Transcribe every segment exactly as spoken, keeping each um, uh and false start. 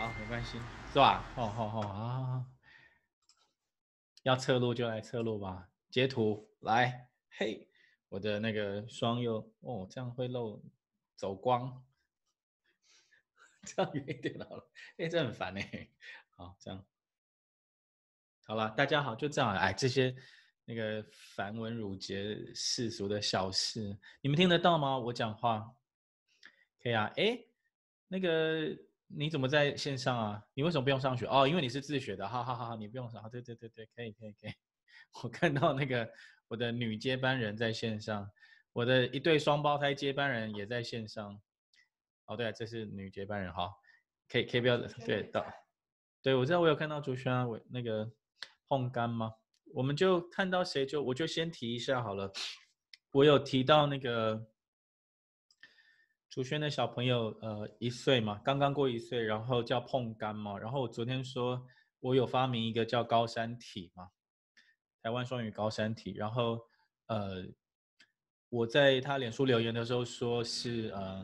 好，没关系，是吧？哦哦哦啊，要侧录就来侧录吧，截图来，嘿，我的那个双右哦，这样会漏走光，这样远一点好了，哎，这很烦哎。好，这样好了，大家好，就这样，哎，这些那个繁文缛节世俗的小事，你们听得到吗？我讲话可以啊，哎，那个你怎么在线上啊？你为什么不用上学？哦，因为你是自学的，好好好，你不用上，对对对对，可以可以可以。我看到那个我的女接班人在线上，我的一对双胞胎接班人也在线上。哦，对、啊，这是女接班人，好，可以可以不要对到，对我知道我有看到朱轩啊，我那个碰干吗？我们就看到谁就我就先提一下好了。我有提到那个朱轩的小朋友，呃，一岁嘛，刚刚过一岁，然后叫碰干嘛。然后我昨天说我有发明一个叫高山体嘛，台湾双语高山体。然后呃，我在他脸书留言的时候说是呃，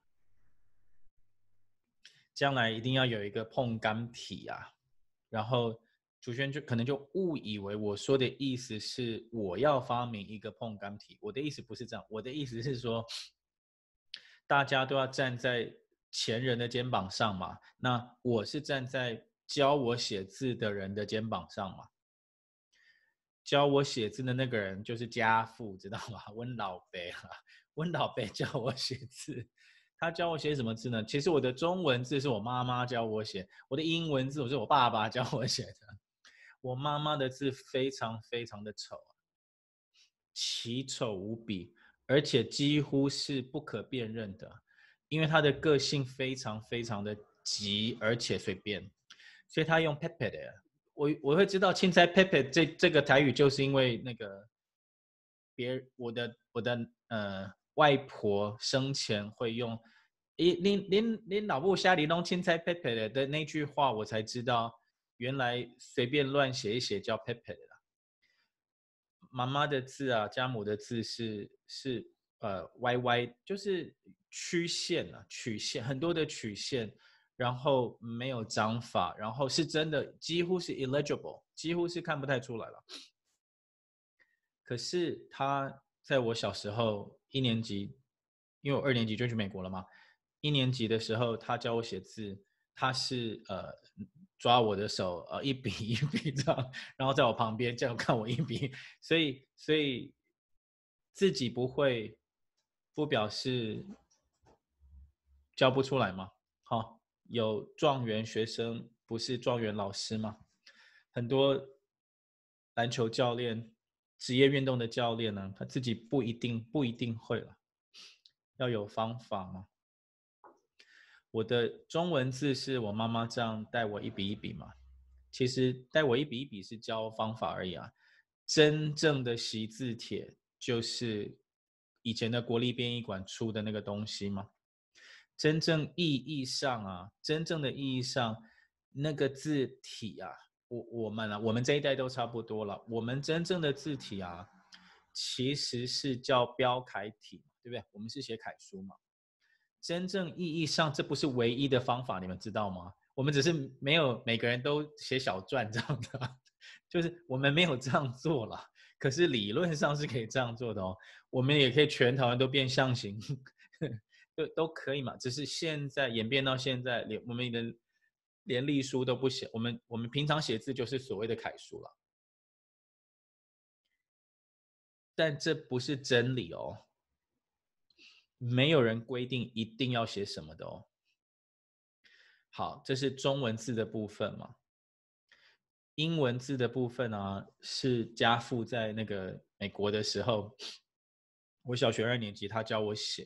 将来一定要有一个碰干体啊。然后主轩就可能就误以为我说的意思是我要发明一个碰干体，我的意思不是这样，我的意思是说，大家都要站在前人的肩膀上嘛，那我是站在教我写字的人的肩膀上嘛。教我写字的那个人就是家父，知道吗？温老贝啊，温老贝教我写字。他教我写什么字呢？其实我的中文字是我妈妈教我写，我的英文字我是我爸爸教我写的。我妈妈的字非常非常的丑，奇丑无比，而且几乎是不可辨认的，因为她的个性非常非常的急，而且随便，所以她用 pepe 的。我我会知道青菜 pepe 这这个台语，就是因为那个别我的我的呃外婆生前会用，咦，您您您老母家里弄青菜 pepe 的的那句话，我才知道原来随便乱写一写叫 pepe 的啦。妈妈的字啊，家母的字是是呃歪歪，就是曲线啊，曲线很多的曲线，然后没有章法，然后是真的几乎是 illegible，几乎是看不太出来了。可是他在我小时候一年级，因为我二年级就去美国了嘛，一年级的时候他教我写字，他是呃抓我的手，呃一笔一笔这样，然后在我旁边叫我看我一笔，所以所以自己不会，不表示教不出来嘛。好、哦，有状元学生不是状元老师吗？很多篮球教练、职业运动的教练呢，他自己不一定不一定会了，要有方法嘛。我的中文字是我妈妈这样带我一笔一笔嘛，其实带我一笔一笔是教方法而已啊。真正的习字帖就是以前的国立编译馆出的那个东西嘛。真正意义上啊，真正的意义上，那个字体啊，我我们啊，我们这一代都差不多了。我们真正的字体啊，其实是叫标楷体，对不对？我们是写楷书嘛。真正意义上，这不是唯一的方法，你们知道吗？我们只是没有每个人都写小篆这样的，就是我们没有这样做了。可是理论上是可以这样做的哦。我们也可以全台湾都变象形，都都可以嘛。只是现在演变到现在，连我们的连隶书都不写，我们我们平常写字就是所谓的楷书了。但这不是真理哦，没有人规定一定要写什么的哦。好，这是中文字的部分嘛。英文字的部分啊，是家父在那个美国的时候，我小学二年级，他教我写。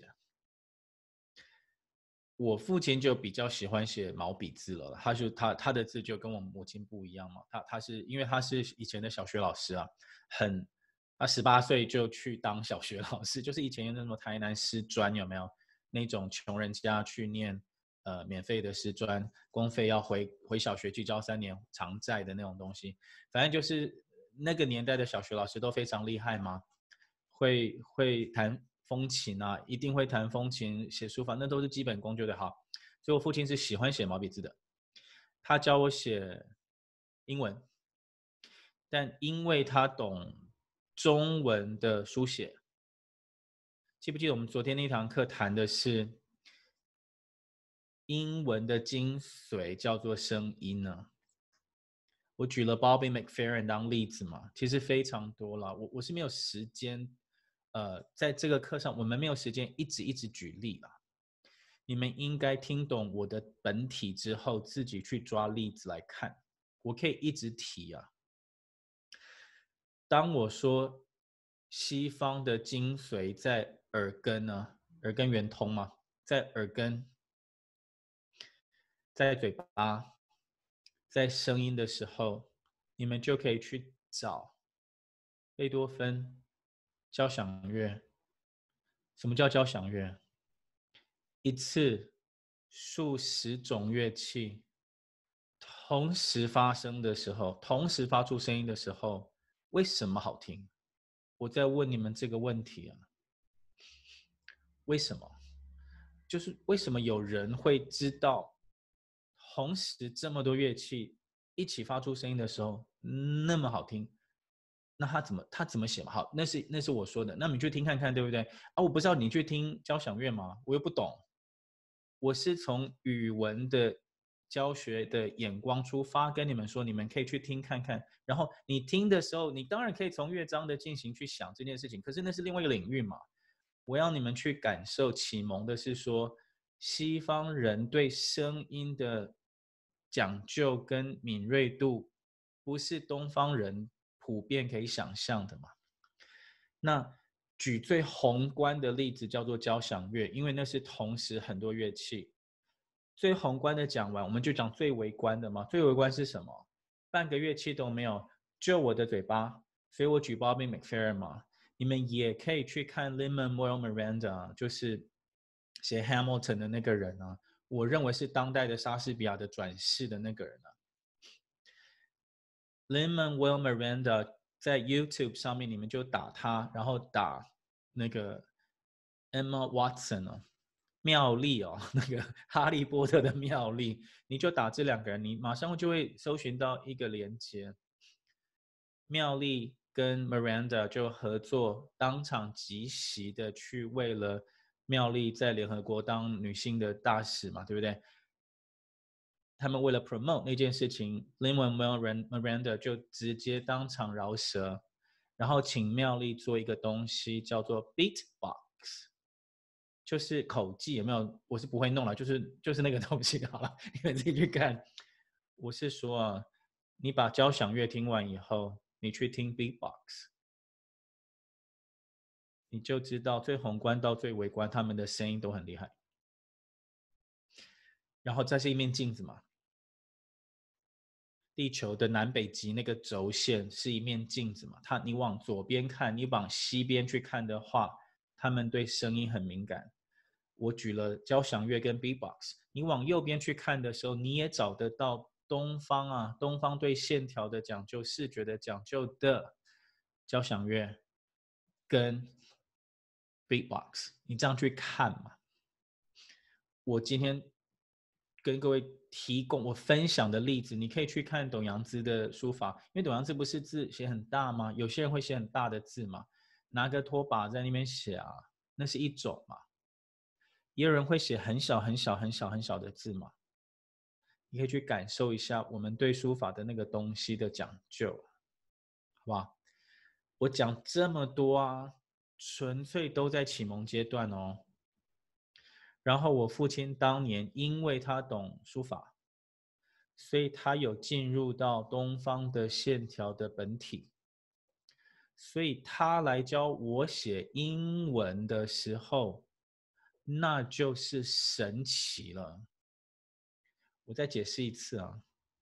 我父亲就比较喜欢写毛笔字了，他就他他的字就跟我母亲不一样嘛。他他是因为他是以前的小学老师啊，很他十八岁就去当小学老师，就是以前那什么台南师专有没有那种穷人家去念呃免费的师专，公费要回回小学去教三年偿债的那种东西。反正就是那个年代的小学老师都非常厉害嘛，会会弹风琴啊，一定会弹风琴、写书法，那都是基本功就得好。所以我父亲是喜欢写毛笔字的。 他教我写英文，但因为他懂中文的书写，记不记得我们昨天那堂课谈的是英文的精髓叫做声音呢？我举了 Bobby McFerrin 当例子嘛，其实非常多了。我我是没有时间，呃，在这个课上我们没有时间一直一直举例啦。你们应该听懂我的本体之后，自己去抓例子来看。我可以一直提啊。当我说西方的精髓在耳根呢，耳根圆通嘛，在耳根，在嘴巴，在声音的时候，你们就可以去找贝多芬交响乐。什么叫交响乐？一次数十种乐器同时发生的时候，同时发出声音的时候，为什么好听？我在问你们这个问题啊，为什么？就是为什么有人会知道，同时这么多乐器一起发出声音的时候那么好听？那他怎么他怎么写嘛？好，那是那是我说的，那你去听看看，对不对？啊，我不知道你去听交响乐吗？我又不懂。我是从语文的教学的眼光出发，跟你们说，你们可以去听看看。然后你听的时候，你当然可以从乐章的进行去想这件事情，可是那是另外一个领域嘛。我要你们去感受启蒙的是说，西方人对声音的讲究跟敏锐度，不是东方人普遍可以想象的嘛。那举最宏观的例子叫做交响乐，因为那是同时很多乐器。最宏观的讲完，我们就讲最微观的嘛。最微观是什么？半个乐器都没有，就我的嘴巴。所以我举 Bobby McFerrin 嘛。你们也可以去看 Lin-Manuel Miranda，就是写 Hamilton 的那个人啊。我认为是当代的莎士比亚的转世的那个人啊。Lin-Manuel Miranda 在 YouTube 上面，你们就打他，然后打那个 Emma Watson 哦，妙丽哦，那个哈利波特的妙丽，你就打这两个人，你马上就会搜寻到一个连接。妙丽跟 Miranda 就合作，当场即席的去为了妙丽在联合国当女性的大使嘛，对不对？他们为了 promote 那件事情 ，Lin-Manuel Miranda 就直接当场饶舌，然后请妙丽做一个东西叫做 beatbox， 就是口技，有没有？我是不会弄了，就是就是那个东西好了，你们自己去看。我是说啊，你把交响乐听完以后，你去听 beatbox， 你就知道最宏观到最微观，他们的声音都很厉害。然后这是一面镜子嘛。地球的南北极那个轴线是一面镜子嘛，它你往左边看，你往西边去看的话，他们对声音很敏感。我举了交响乐跟 beatbox， 你往右边去看的时候，你也找得到东方啊，东方对线条的讲究、视觉的讲究的交响乐跟 beatbox， 你这样去看嘛。我今天跟各位提供我分享的例子，你可以去看董阳孜的书法，因为董阳孜不是字写很大吗？有些人会写很大的字嘛，拿个拖把在那边写啊，那是一种嘛。也有人会写很小很小很小很小的字嘛，你可以去感受一下我们对书法的那个东西的讲究，好不好？我讲这么多啊，纯粹都在启蒙阶段哦。然后我父亲当年因为他懂书法，所以他有进入到东方的线条的本体，所以他来教我写英文的时候，那就是神奇了。我再解释一次啊，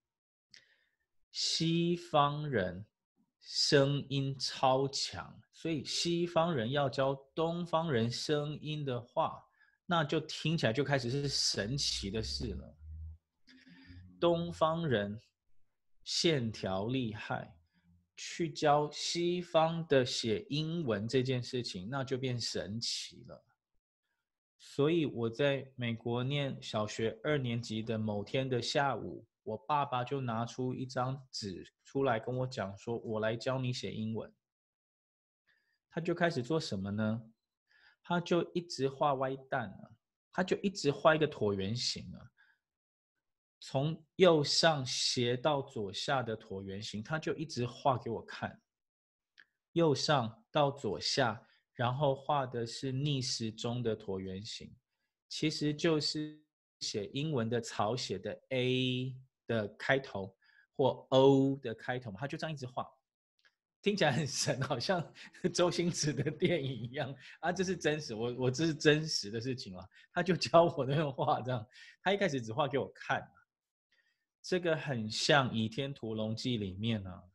西方人声音超强，所以西方人要教东方人声音的话，那就听起来就开始是神奇的事了。东方人线条厉害，去教西方的写英文这件事情，那就变神奇了。所以我在美国念小学二年级的某天的下午， 我爸爸就拿出一张纸出来跟我讲说，我来教你写英文。他就开始做什么呢？他就一直画歪蛋啊，他就一直画一个椭圆形啊，从右上斜到左下的椭圆形，他就一直画给我看。右上到左下，然后画的是逆时钟的椭圆形，其实就是写英文的草写的 A 的开头或 O 的开头，他就这样一直画。听起来很神，好像周星驰的电影一样啊！这是真实，我我这是真实的事情了。他就教我那种画，这样。他一开始只画给我看，这个很像《倚天屠龙记》里面啊，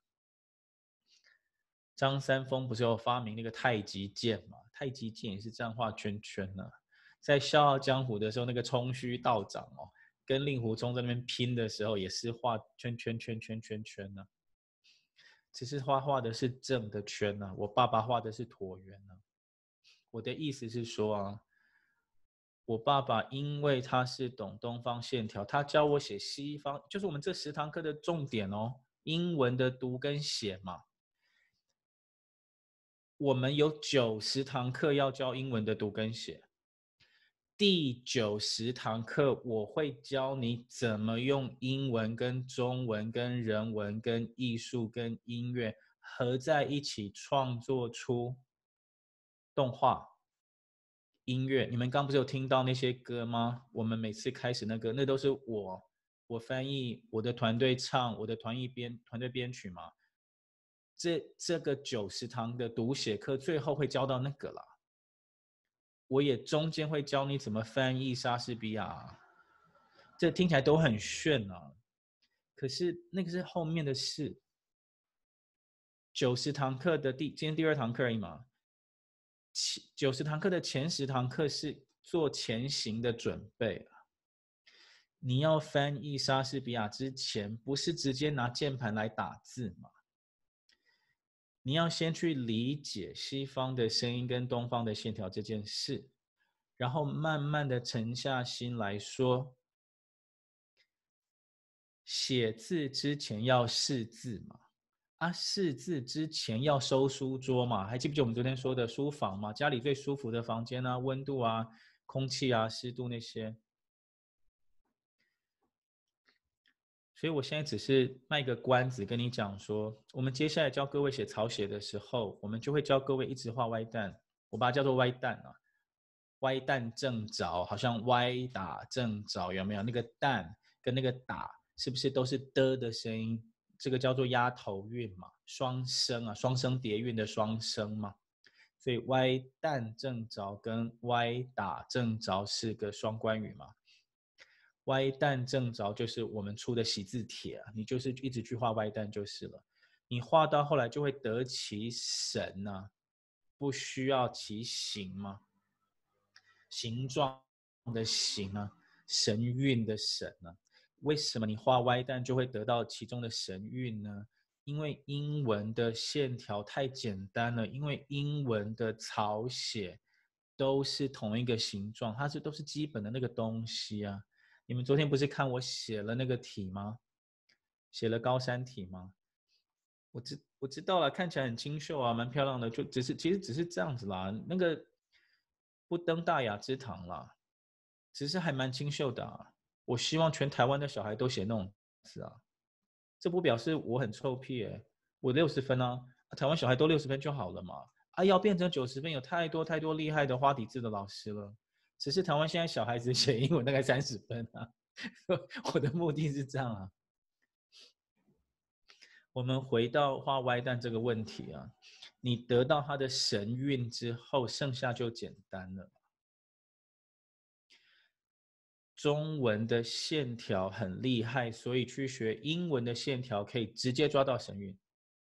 张三丰不是有发明那个太极剑嘛？太极剑也是这样画圈圈呢、啊。在《笑傲江湖》的时候，那个冲虚道长哦，跟令狐冲在那边拼的时候，也是画圈圈圈圈圈圈呢、啊。只是画画的是正的圈呢、啊，我爸爸画的是椭圆呢、啊。我的意思是说啊，我爸爸因为他是懂东方线条，他教我写西方，就是我们这十堂课的重点哦，英文的读跟写嘛。我们有九十堂课要教英文的读跟写，第九十堂课我会教你怎么用英文跟中文跟人文跟艺术跟音乐合在一起创作出动画、音乐。你们刚不是有听到那些歌吗？我们每次开始那个，那都是我我翻译，我的团队唱，我的团艺编团队编曲嘛。这这个九十堂的读写课最后会教到那个啦。我也中间会教你怎么翻译莎士比亚，这听起来都很炫啊。可是那个是后面的事。九十堂课的第今天第二堂课而已嘛。九十堂课的前十堂课是做前行的准备啊。你要翻译莎士比亚之前，不是直接拿键盘来打字嘛？你要先去理解西方的声音跟东方的线条这件事，然后慢慢的沉下心来说，写字之前要识字嘛，啊，识字之前要收书桌嘛，还记不记得我们昨天说的书房嘛？家里最舒服的房间啊，温度啊、空气啊、湿度那些。所以我现在只是卖个关子，跟你讲说，我们接下来教各位写草写的时候，我们就会教各位一直画歪蛋，我把它叫做歪蛋啊，歪蛋正着，好像歪打正着，有没有？那个蛋跟那个打，是不是都是的的声音？这个叫做押头韵嘛，双声啊，双声叠韵的双声嘛。所以歪蛋正着跟歪打正着是个双关语嘛。歪蛋正着就是我们出的习字帖啊，你就是一直去画歪蛋就是了。你画到后来就会得其神啊，不需要其形吗？形状的形啊，神韵的神啊。为什么你画歪蛋就会得到其中的神韵呢？因为英文的线条太简单了，因为英文的草写都是同一个形状，它是都是基本的那个东西啊。你们昨天不是看我写了那个题吗？写了高山体吗？我知我知道了，看起来很清秀啊，蛮漂亮的，就只是其实只是这样子啦，那个不登大雅之堂啦，只是还蛮清秀的啊。我希望全台湾的小孩都写那种字啊，这不表示我很臭屁哎、欸，我六十分啊，台湾小孩都六十分就好了嘛。啊，要变成九十分，有太多太多厉害的花底字的老师了。只是台湾现在小孩子写英文大概三十分啊，我的目的是这样啊。我们回到画歪蛋这个问题啊，你得到它的神韵之后，剩下就简单了。中文的线条很厉害，所以去学英文的线条可以直接抓到神韵。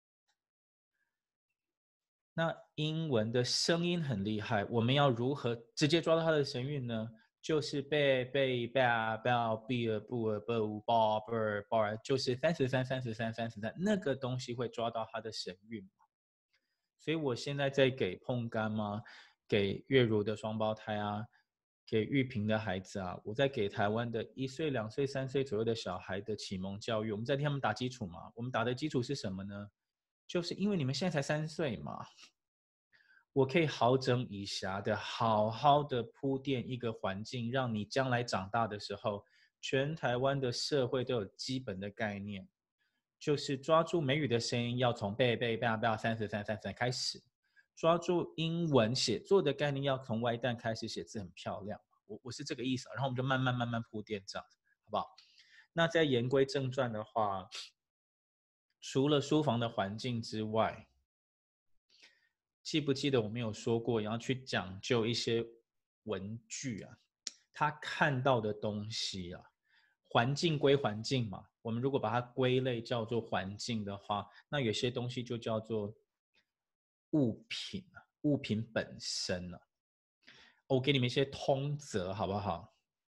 那英文的声音很厉害，我们要如何直接抓到它的神韵呢？就是背背背背背不不包不包，就是三十三三十三三十三那个东西会抓到它的神韵。所以我现在在给碰干吗？给月如的双胞胎啊， 给育平的孩子啊，我在给台湾的一岁、两岁、三岁左右的小孩的启蒙教育，我们在替他们打基础嘛。我们打的基础是什么呢？就是因为你们现在才三岁嘛，我可以好整以暇的好好的铺垫一个环境，让你将来长大的时候，全台湾的社会都有基本的概念，就是抓住美语的声音要从背背背背三十三三三开始。抓住英文写作的概念，要从 Y 蛋开始写字很漂亮，我我是这个意思，然后我们就慢慢慢慢铺垫这样，好不好？那在言归正传的话，除了书房的环境之外，记不记得我们有说过，也要去讲究一些文具啊，他看到的东西啊，环境归环境嘛，我们如果把它归类叫做环境的话，那有些东西就叫做物品啊，物品本身啊。我给你们一些通则好不好？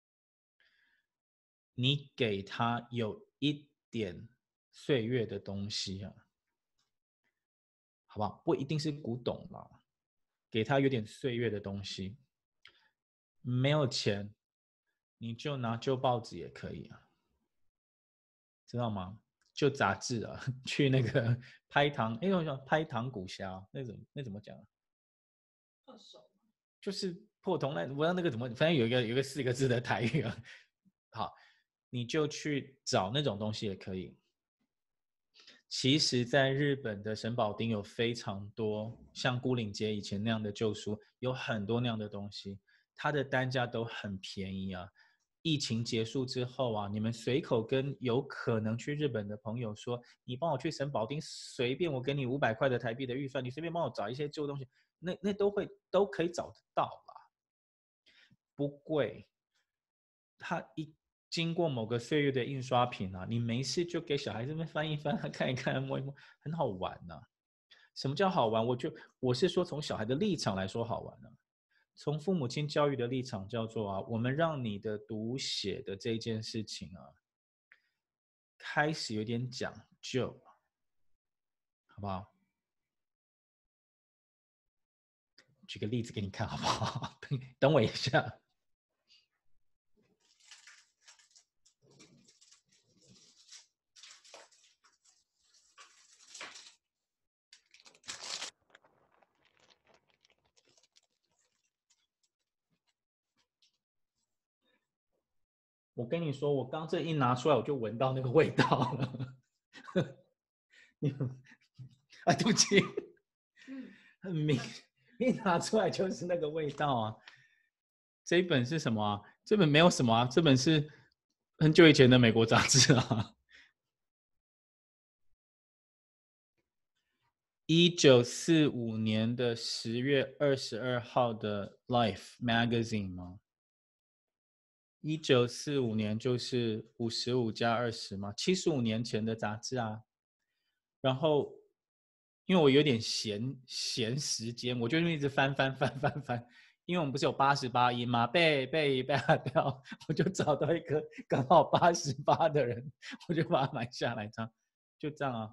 你给他有一点岁月的东西啊，好不好？不一定是古董啦，给他有点岁月的东西。没有钱，你就拿旧报纸也可以啊，知道吗？就杂志啊，去那个拍糖，哎，我想拍糖古虾，那怎么那怎么讲啊？ 二手就是破铜烂，我让那个怎么，反正有一个有一个四个字的台语啊。好，你就去找那种东西也可以。其实，在日本的神保町有非常多像孤岭街以前那样的旧书，有很多那样的东西，它的单价都很便宜啊。疫情结束之后啊，你们随口跟有可能去日本的朋友说，你帮我去神保町，随便我给你五百块的台币的预算，你随便帮我找一些旧东西，那那都会都可以找得到啦，不贵。它一经过某个岁月的印刷品啊，你没事就给小孩子们翻一翻，看一看，摸一摸，很好玩呢、啊。什么叫好玩？我就我是说从小孩的立场来说好玩呢、啊。从父母亲教育的立场叫做啊，我们让你的读写的这件事情啊，开始有点讲究，好不好？举个例子给你看好不好？等等我一下。我跟你说，我刚这一拿出来，我就闻到那个味道了。啊，对不起，很明，一拿出来就是那个味道啊。这一本是什么啊？这本没有什么啊，这本是很久以前的美国杂志啊。一九四五年的十月二十二号的 Life Magazine 吗？一九四五年就是五十五加二十嘛，七十五年前的杂志啊。然后，因为我有点闲闲时间，我就一直翻翻翻翻翻。因为我们不是有八十八音吗？背背背背，我就找到一个刚好八十八的人，我就把它买下来，这样就这样啊。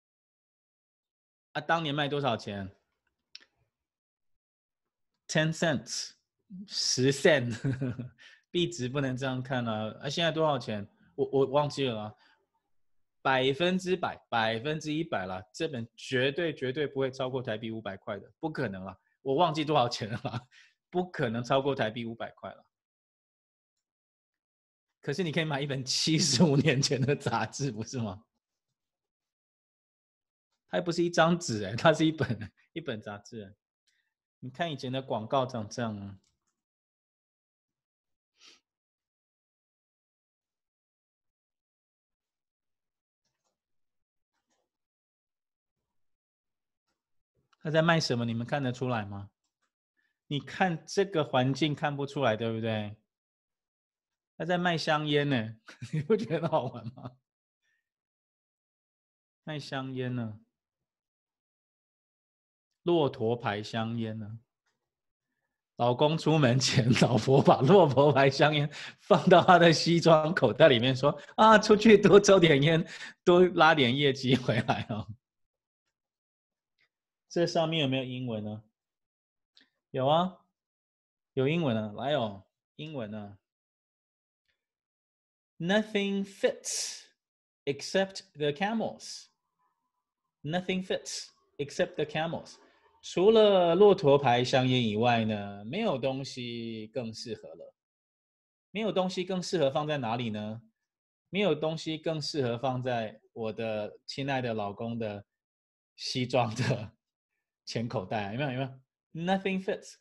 啊，当年卖多少钱 ？ten cents，十 cent，币值不能这样看啊。啊，现在多少钱？我我忘记了啊。百分之百，百分之一百了，这本绝对绝对不会超过台币五百块的，不可能了。我忘记多少钱了，不可能超过台币五百块了。可是你可以买一本七十五年前的杂志，不是吗？它又不是一张纸哎，它是一本一本杂志。你看以前的广告长这样啊。他在卖什么？你们看得出来吗？你看这个环境看不出来，对不对？他在卖香烟呢，你不觉得好玩吗？卖香烟呢，骆驼牌香烟呢。老公出门前，老婆把骆驼牌香烟放到他的西装口袋里面，说：“啊，出去多抽点烟，多拉点业绩回来哦。”这上面有没有英文呢？有啊，有英文啊，来哦。 英文呢 ？Nothing fits except the camels. Nothing fits except the camels. 除了骆驼牌香烟以外呢，没有东西更适合了。没有东西更适合放在哪里呢？没有东西更适合放在我的亲爱的老公的西装的前口袋，有没有？有没有 ？Nothing fits。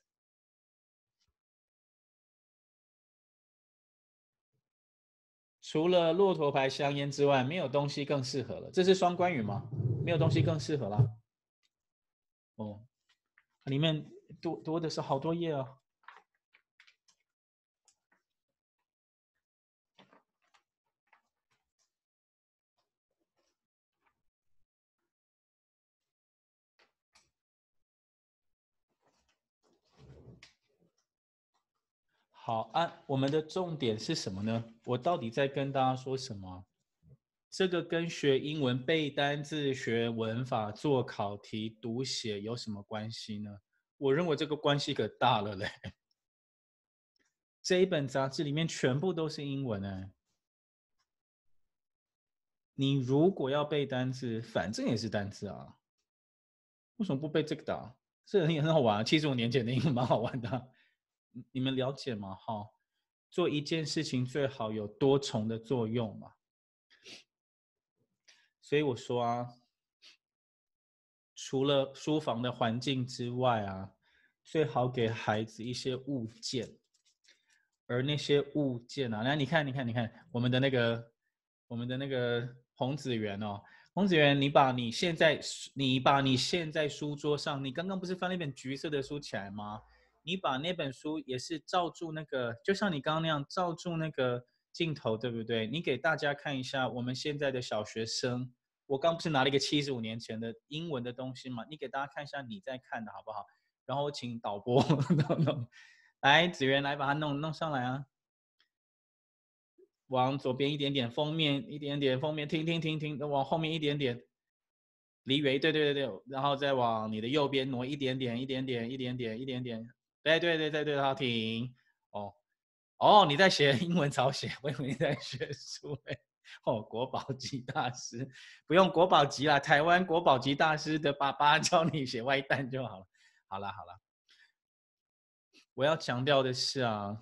除了骆驼牌香烟之外，没有东西更适合了。这是双关语吗？没有东西更适合啦。哦，里面多多的是好多页哦。好啊，我们的重点是什么呢？我到底在跟大家说什么？这个跟学英文背单字、学文法、做考题、读写有什么关系呢？我认为这个关系可大了嘞。这一本杂志里面全部都是英文哎。你如果要背单字，反正也是单字啊，为什么不背这个的啊？这也很好玩啊，七十五年前的英文蛮好玩的啊。你们了解吗？哈，做一件事情最好有多重的作用嘛。所以我说啊，除了书房的环境之外啊，最好给孩子一些物件。而那些物件啊，那你看，你看，你看，我们的那个，我们的那个洪子源哦，洪子源，你把你现在，你把你现在书桌上，你刚刚不是翻了一本橘色的书起来吗？你把那本书也是照住那个，就像你刚刚那样照住那个镜头，对不对？你给大家看一下我们现在的小学生。我刚不是拿了一个七十五年前的英文的东西嘛？你给大家看一下你在看的好不好？然后请导播弄弄。来，子源来把它弄弄上来啊！往左边一点点，封面一点点，封面停停停停，往后面一点点，离远，对对对对，然后再往你的右边挪一点点，一点点，一点点，一点点，对对对对对，好停。哦哦，你在学英文抄写，我以为你在学书诶。哦，国宝级大师，不用国宝级啦，台湾国宝级大师的爸爸教你写外弹就好了。好了好了，我要强调的是啊。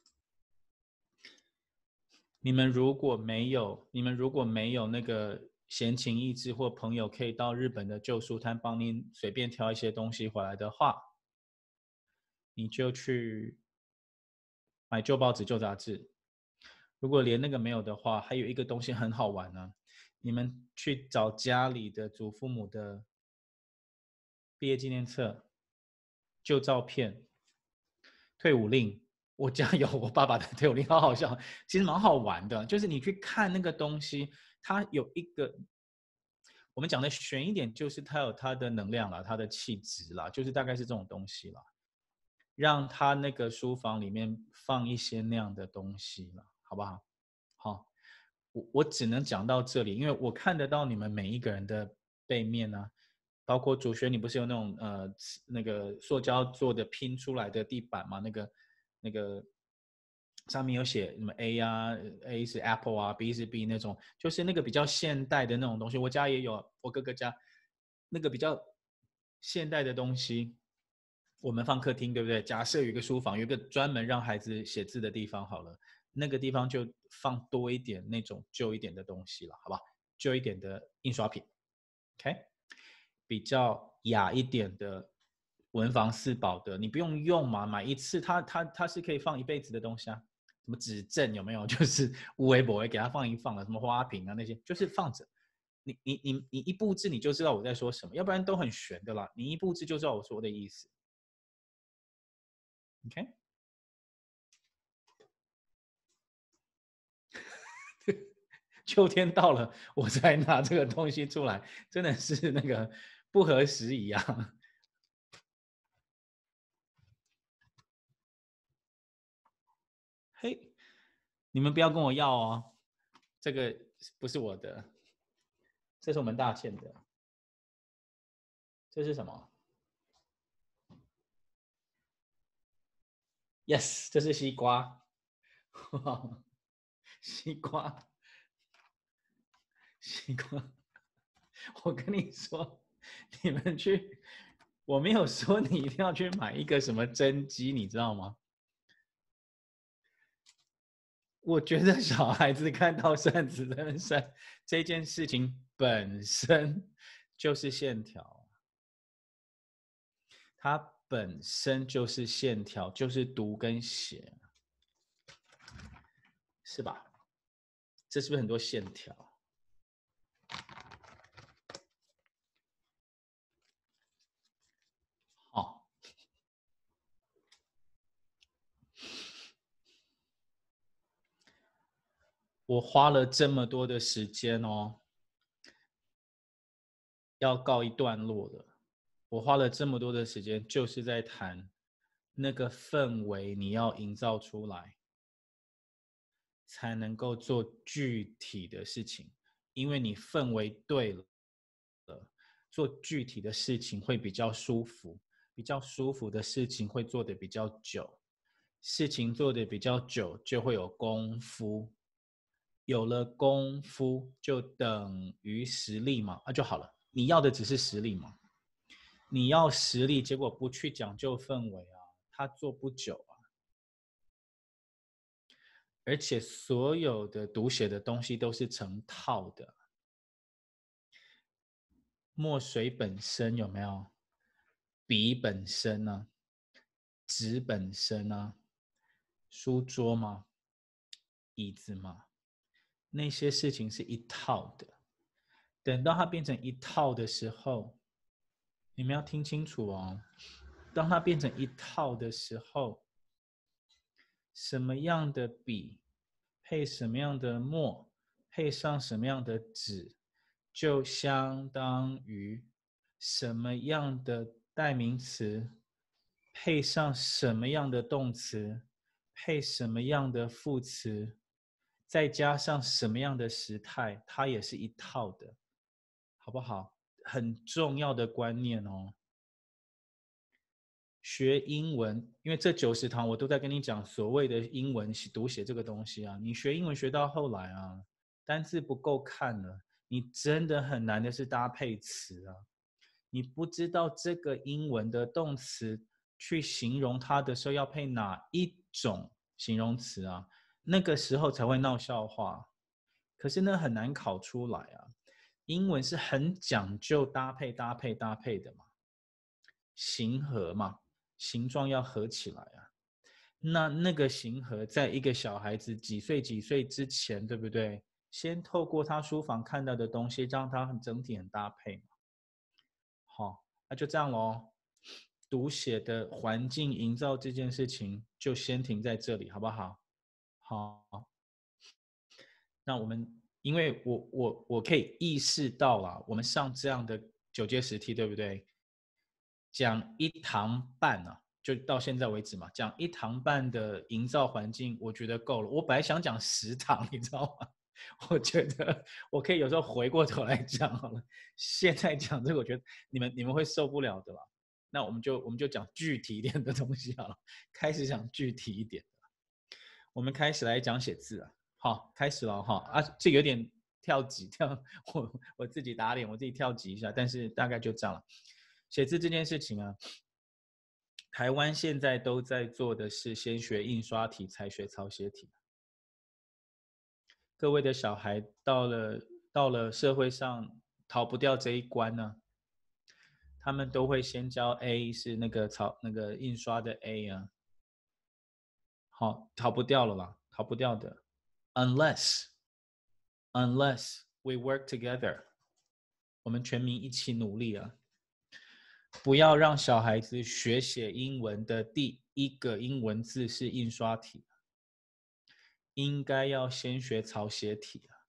你们如果没有，你们如果没有那个闲情逸致或朋友可以到日本的旧书摊帮您随便挑一些东西回来的话，你就去买旧报纸、旧杂志。如果连那个没有的话，还有一个东西很好玩呢、啊，你们去找家里的祖父母的毕业纪念册、旧照片、退伍令。我家有我爸爸的退伍令，好好笑，其实蛮好玩的。就是你去看那个东西，它有一个，我们讲的玄一点，就是它有它的能量啦，它的气质啦，就是大概是这种东西啦。让他那个书房里面放一些那样的东西啦，好不好？好，我我只能讲到这里，因为我看得到你们每一个人的背面啊，包括主学，你不是有那种呃那个塑胶做的拼出来的地板吗？那个那个上面有写什么 A 啊 ，A 是 Apple 啊，B 是 B 那种，就是那个比较现代的那种东西。我家也有，我哥哥家那个比较现代的东西，我们放客厅，对不对？假设有一个书房，有一个专门让孩子写字的地方，好了。那个地方就放多一点那种旧一点的东西了，好不好？旧一点的印刷品 ，OK， 比较雅一点的文房四宝的，你不用用嘛，买一次它它它是可以放一辈子的东西啊。什么纸镇有没有？就是无微不微给它放一放了，什么花瓶啊那些，就是放着。你你你你一布置你就知道我在说什么，要不然都很玄的啦。你一布置就知道我说的意思 ，OK。秋天到了，我才拿这个东西出来，真的是那个不合时宜啊！嘿，你们不要跟我要哦，这个不是我的，这是我们大倩的。这是什么 ？Yes，这是西瓜。 西瓜，西瓜，我跟你说，你们去，我没有说你一定要去买一个什么真机，你知道吗？我觉得小孩子看到扇子登山这件事情本身就是线条，它本身就是线条，就是读跟写，是吧？这是不是很多线条？哦，我花了这么多的时间哦，要告一段落了。我花了这么多的时间，就是在谈那个氛围，你要营造出来，才能够做具体的事情。因为你氛围对了，做具体的事情会比较舒服，比较舒服的事情会做得比较久，事情做得比较久就会有功夫，有了功夫就等于实力嘛，啊就好了。你要的只是实力嘛，你要实力，结果不去讲究氛围啊，他做不久啊。而且所有的读写的东西都是成套的，墨水本身有没有？笔本身呢、啊？纸本身啊？书桌吗？椅子吗？那些事情是一套的。等到它变成一套的时候，你们要听清楚哦。当它变成一套的时候，什么样的笔配什么样的墨，配上什么样的纸，就相当于什么样的代名词配上什么样的动词，配什么样的副词，再加上什么样的时态，它也是一套的，好不好？很重要的观念哦。学英文，因为这九十堂我都在跟你讲所谓的英文读写这个东西啊。你学英文学到后来啊，单字不够看了，你真的很难的是搭配词啊。你不知道这个英文的动词去形容它的时候要配哪一种形容词啊，那个时候才会闹笑话。可是那很难考出来啊。英文是很讲究搭配、搭配、搭配的嘛，形合嘛。形状要合起来啊，那那个形合在一个小孩子几岁几岁之前，对不对？先透过他书房看到的东西，让他很整体很搭配嘛。好，那就这样咯。读写的环境营造这件事情就先停在这里，好不好？好，那我们因为我我我可以意识到啦，我们上这样的九阶十题，对不对？讲一堂半啊，就到现在为止嘛，讲一堂半的营造环境，我觉得够了。我本来想讲十堂，你知道吗？我觉得我可以有时候回过头来讲好了。现在讲这个，我觉得你们你们会受不了的啦。那我们就我们就讲具体一点的东西好了，开始讲具体一点的。我们开始来讲写字啊，好，开始了哈啊，这有点跳级跳，我我自己打脸，我自己跳级一下，但是大概就这样了。写字这件事情啊，台湾现在都在做的是先学印刷体，才学草写体。各位的小孩到了到了社会上，逃不掉这一关呢、啊。他们都会先教 A 是那个草那个印刷的 A 啊，好，逃不掉了啦，逃不掉的。Unless unless we work together， 我们全民一起努力啊。不要让小孩子学写英文的第一个英文字是印刷体，应该要先学草写体啊。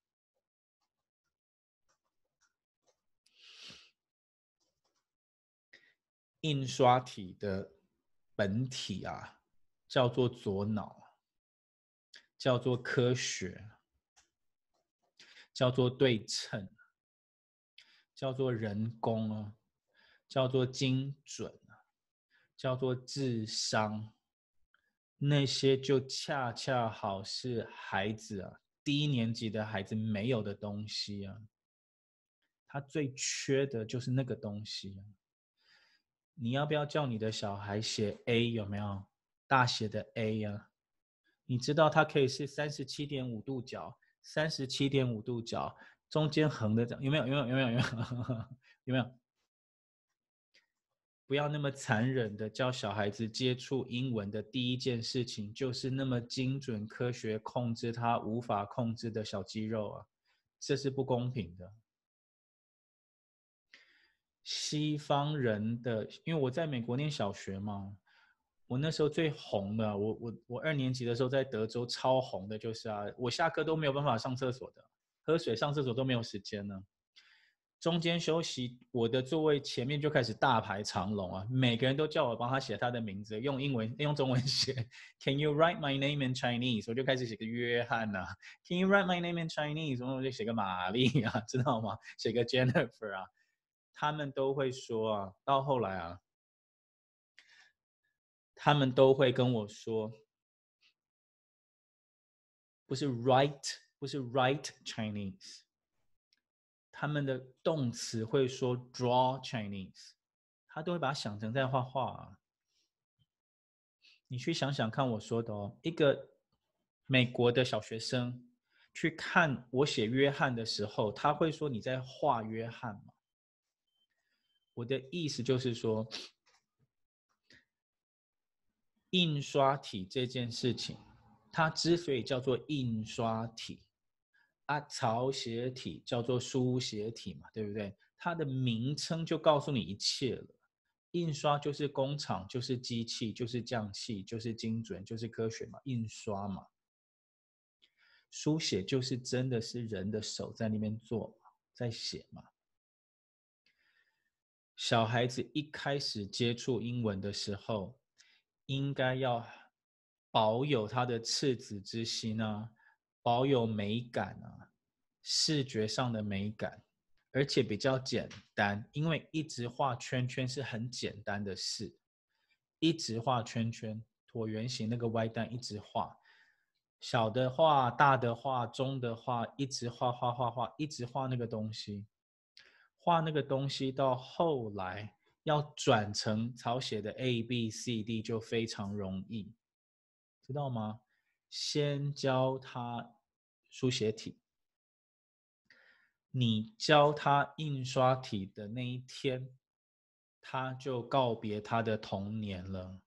印刷体的本体啊，叫做左脑，叫做科学，叫做对称，叫做人工啊，叫做精准，叫做智商。 那些就恰恰好是孩子啊，低一年级的孩子没有的东西啊。他最缺的就是那个东西啊。你要不要叫你的小孩写 A 有没有？大写的 A 啊？你知道它可以是三十七点五度角，三十七点五度角，中间横的有没有？有没有？有没有？有没有？有没有？不要那么残忍的教小孩子接触英文的第一件事情就是那么精准科学控制他无法控制的小肌肉啊，这是不公平的。西方人的，因为我在美国念小学嘛，我那时候最红的，我我我二年级的时候在德州超红的就是啊，我下课都没有办法上厕所的，喝水上厕所都没有时间呢。中间休息，我的座位前面就开始大排长龙啊，每个人都叫我帮他写他的名字，用英文用中文写 Can you write my name in Chinese？ 我就开始写个约翰啊 Can you write my name in Chinese？ 我就写个玛丽啊，知道吗？写个 Jennifer 啊，他们都会说啊，到后来啊，他们都会跟我说，不是 write， 不是 write Chinese。他们的动词会说 draw Chinese， 他都会把它想成在画画啊。你去想想看我说的哦，一个美国的小学生去看我写约翰的时候，他会说你在画约翰吗？我的意思就是说，印刷体这件事情，它之所以叫做印刷体啊，草写体叫做书写体嘛，对不对？它的名称就告诉你一切了。印刷就是工厂，就是机器，就是匠气，就是精准，就是科学嘛，印刷嘛。书写就是真的是人的手在那边做，在写嘛。小孩子一开始接触英文的时候，应该要保有他的赤子之心啊，保有美感啊，视觉上的美感，而且比较简单，因为一直画圈圈是很简单的事，一直画圈圈，椭圆形那个 Y 蛋一直画，小的画，大的画，中的画，一直画画画画，一直画那个东西，画那个东西到后来要转成草写的 A B C D 就非常容易，知道吗？先教他书写体，你教他印刷体的那一天，他就告别他的童年了。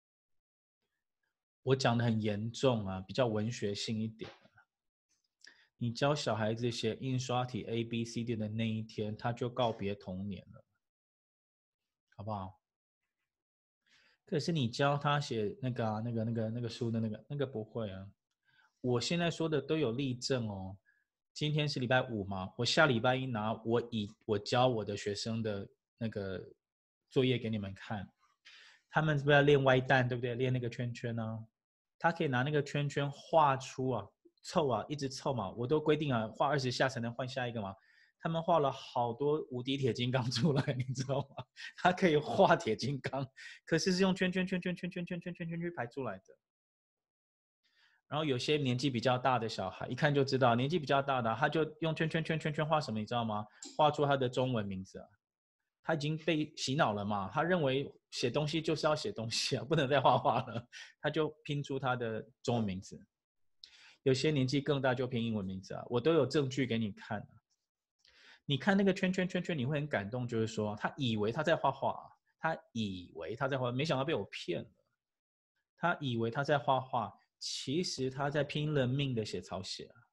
我讲的很严重啊，比较文学性一点。你教小孩子写印刷体 A B C D 的那一天，他就告别童年了，好不好？可是你教他写那个啊，那个那个那个书的那个那个不会啊。我现在说的都有例证哦。今天是礼拜五嘛，我下礼拜一拿我以我教我的学生的那个作业给你们看，他们是不是要练歪蛋，对不对？练那个圈圈啊，他可以拿那个圈圈画出啊，凑啊，一直凑嘛，我都规定啊，画二十下才能换下一个嘛。他们画了好多无敌铁金刚出来，你知道吗？他可以画铁金刚，可是是用圈圈圈圈圈圈圈圈圈圈圈排出来的。然后有些年纪比较大的小孩，一看就知道年纪比较大的，他就用圈圈圈圈圈画什么，你知道吗？画出他的中文名字啊。他已经被洗脑了嘛，他认为写东西就是要写东西啊，不能再画画了，他就拼出他的中文名字。有些年纪更大就拼英文名字啊，我都有证据给你看啊。你看那个圈圈圈圈，你会很感动，就是说他以为他在画画，他以为他在画，没想到被我骗了。他以为他在画画，其实他在拼了命的写草写啊。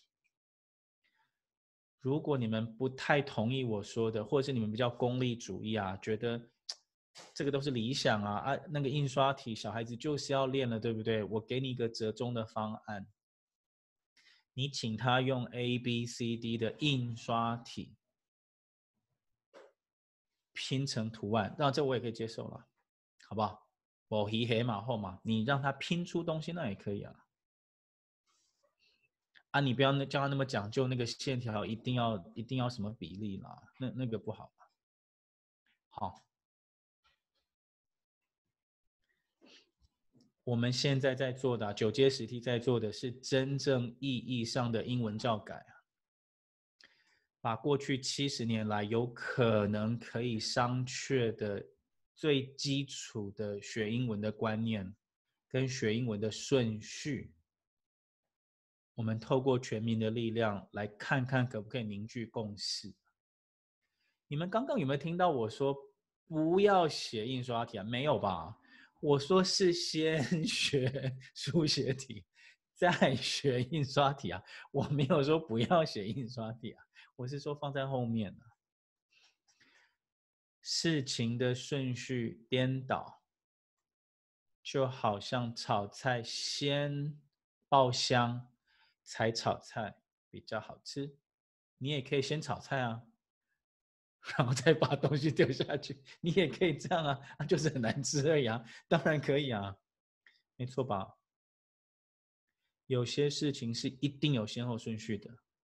如果你们不太同意我说的，或者是你们比较功利主义啊，觉得这个都是理想啊啊，那个印刷体小孩子就是要练了，对不对？我给你一个折中的方案，你请他用 A B C D 的印刷体拼成图案，那这我也可以接受了，好不好？我黑黑马后嘛，你让他拼出东西那也可以啊。啊，你不要叫他那么讲究，那个线条一定要一定要什么比例啦，那那个不好。好， 我们现在在做的、啊、九阶实体在做的是真正意义上的英文教改啊，把过去七十年来有可能可以商榷的最基础的学英文的观念跟学英文的顺序，我们透过全民的力量来看看可不可以凝聚共识。你们刚刚有没有听到我说不要写印刷题啊？没有吧？我说是先学书写题，再学印刷题啊。我没有说不要写印刷题啊，我是说放在后面啊。事情的顺序颠倒，就好像炒菜先爆香才炒菜比较好吃。你也可以先炒菜啊，然后再把东西丢下去，你也可以这样啊，啊就是很难吃而已啊，当然可以啊，没错吧？有些事情是一定有先后顺序的，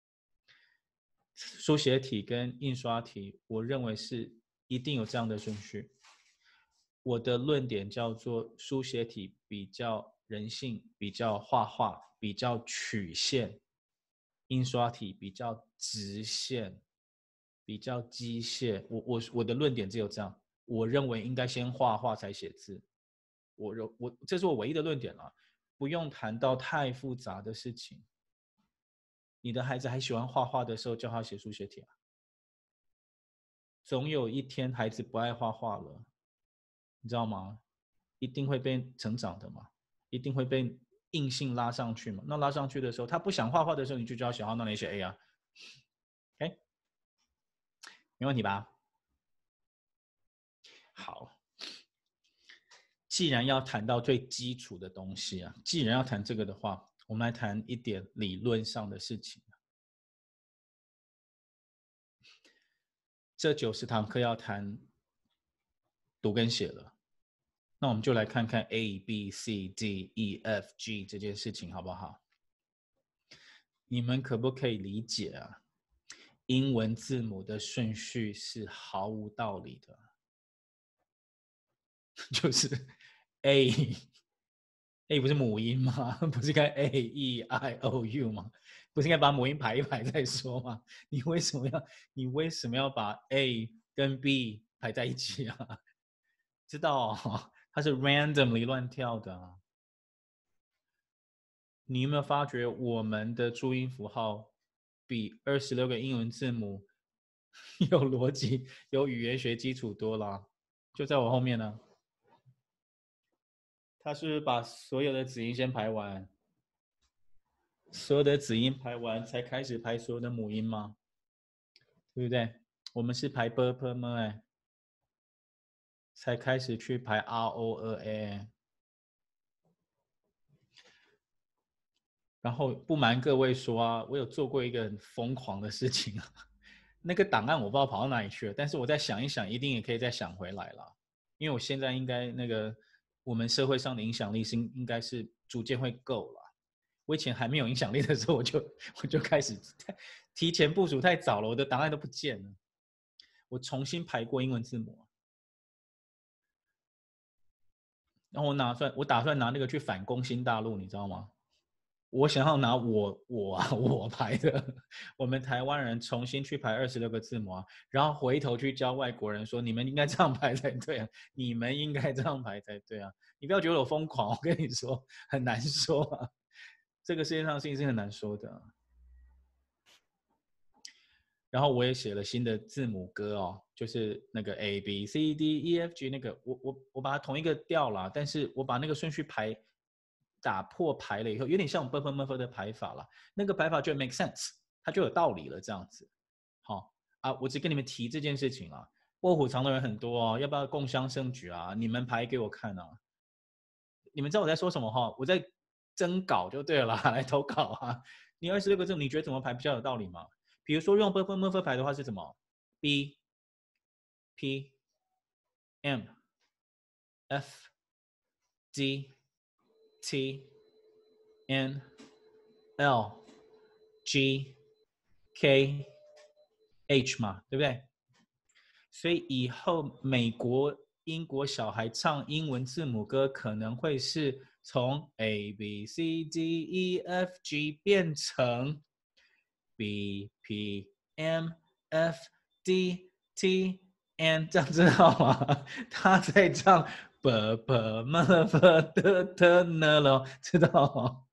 书写题跟印刷题，我认为是一定有这样的顺序。我的论点叫做书写题比较人性，比较画画，比较曲线，印刷题比较直线，比较机械。我我我的论点只有这样，我认为应该先画画才写字。我我这是我唯一的论点了，不用谈到太复杂的事情。你的孩子还喜欢画画的时候，叫他写书写题啊。总有一天孩子不爱画画了，你知道吗？一定会被成长的嘛，一定会被硬性拉上去嘛。那拉上去的时候，他不想画画的时候，你就叫小号那里写 A 啊。OK， 没问题吧？好，既然要谈到最基础的东西啊，既然要谈这个的话，我们来谈一点理论上的事情。这九十堂课要谈读跟写了，那我们就来看看 A B C D E F G 这件事情好不好？你们可不可以理解啊？英文字母的顺序是毫无道理的，就是 A A 不是母音吗？不是应该 A E I O U 吗？不是应该把母音排一排再说吗？你为什么要你为什么要把 A 跟 B 排在一起啊？知道哦，它是 randomly 乱跳的啊。你有没有发觉我们的注音符号比二十六个英文字母有逻辑、有语言学基础多了？就在我后面呢。他是不是把所有的子音先排完，所有的子音排完才开始排所有的母音吗？对不对？我们是排 b p m 哎，才开始去排 r o e a。然后不瞒各位说啊，我有做过一个很疯狂的事情啊，那个档案我不知道跑到哪里去了，但是我再想一想，一定也可以再想回来了，因为我现在应该那个我们社会上的影响力是应该是逐渐会够了。我以前还没有影响力的时候，我就我就开始提前部署太早了，我的档案都不见了。我重新排过英文字母，然后我打算我打算拿那个去反攻新大陆，你知道吗？我想要拿我我啊我排的，我们台湾人重新去排二十六个字母啊，然后回头去教外国人说，你们应该这样排才对啊，你们应该这样排才对啊，你不要觉得我疯狂，我跟你说很难说啊，这个世界上的事情是很难说的啊。然后我也写了新的字母歌哦，就是那个 A B C D E F G 那个，我我我把它同一个调啦，但是我把那个顺序排打破排了以后，有点像我 b p m f 的排法啦，那个排法就 make sense， 它就有道理了这样子。好啊，我只跟你们提这件事情啊，卧虎藏龙人很多哦，要不要共襄盛举啊？你们排给我看啊！你们知道我在说什么哈？我在征稿就对了啦，来投稿啊！你二十六个字，你觉得怎么排比较有道理吗？比如说用 b p m f 排的话是什么 ？B P M F D T N L G K H 嘛，对不对？所以以后美国、英国小孩唱英文字母歌可能会是从 A B C D E F G 变成 B P M F D T N， 这样知道吗？他在唱 b b m f d t n 了，知道吗？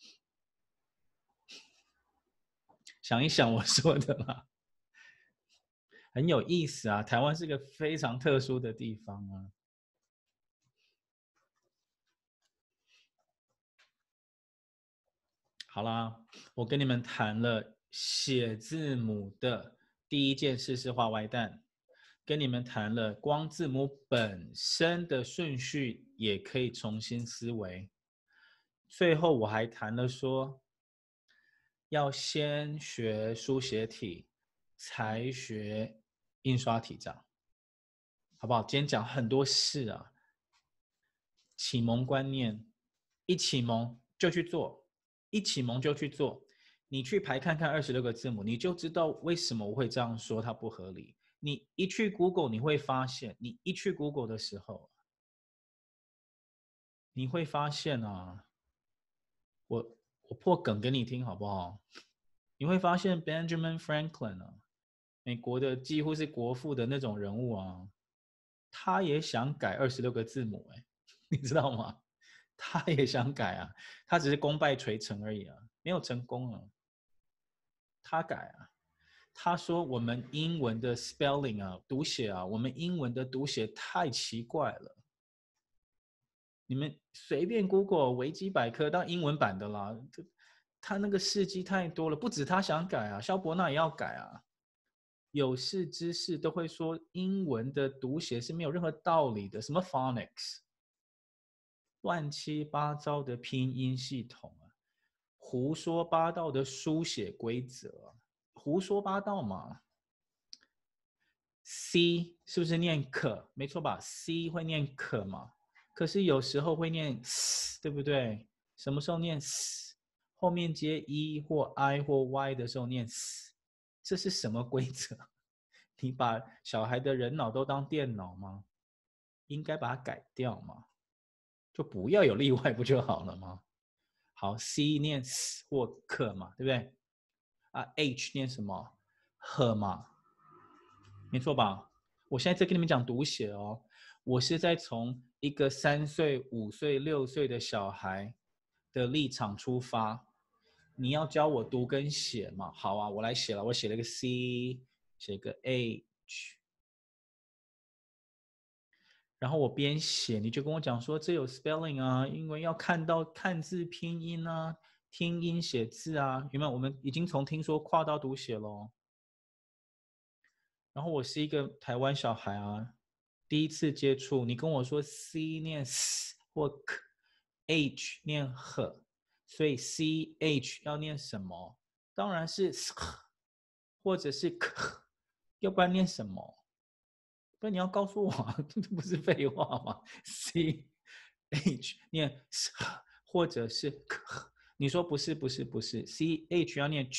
想一想我说的啦，很有意思啊。台湾是个非常特殊的地方啊。好啦，我跟你们谈了写字母的第一件事是画歪蛋，跟你们谈了光字母本身的顺序也可以重新思维。最后我还谈了说，要先学书写体，才学印刷体，这样好不好？今天讲很多事啊，启蒙观念，一启蒙就去做，一启蒙就去做。你去排看看二十六个字母，你就知道为什么我会这样说它不合理。你一去 Google， 你会发现，你一去 Google 的时候，你会发现啊，我我破梗给你听好不好？你会发现 Benjamin Franklin 啊，美国的几乎是国父的那种人物啊，他也想改二十六个字母，哎，你知道吗？他也想改啊，他只是功败垂成而已啊，没有成功啊。他改啊，他说我们英文的 spelling 啊，读写啊，我们英文的读写太奇怪了。你们随便 Google 维基百科当英文版的啦，他那个事迹太多了，不止他想改啊，萧伯纳也要改啊。有识之士都会说，英文的读写是没有任何道理的，什么 phonics， 乱七八糟的拼音系统啊，胡说八道的书写规则啊，胡说八道嘛。C 是不是念可？没错吧 ？C 会念可嘛？可是有时候会念 s， 对不对？什么时候念 s？ 后面接 e 或 i 或 y 的时候念 s， 这是什么规则？你把小孩的人脑都当电脑吗？应该把它改掉嘛，就不要有例外不就好了吗？好 ，C 念 s 或可嘛，对不对？啊 ，H 念什么？呵嘛，没错吧？我现在在跟你们讲读写哦，我是在从一个三岁、五岁、六岁的小孩的立场出发。你要教我读跟写嘛？好啊，我来写了，我写了个 C， 写个 H， 然后我边写，你就跟我讲说这有 spelling 啊，因为要看到看字拼音啊，听音写字啊，有没有？我们已经从听说跨到读写咯。然后我是一个台湾小孩啊，第一次接触，你跟我说 C 念 S 或 K，H 念 H， 所以 C H 要念什么？当然是 S， 或者是 K， 要不然念什么？不然你要告诉我，这不是废话吗 ？C H 念 S， 或者是 K， 你说不是不是不是 ，C H 要念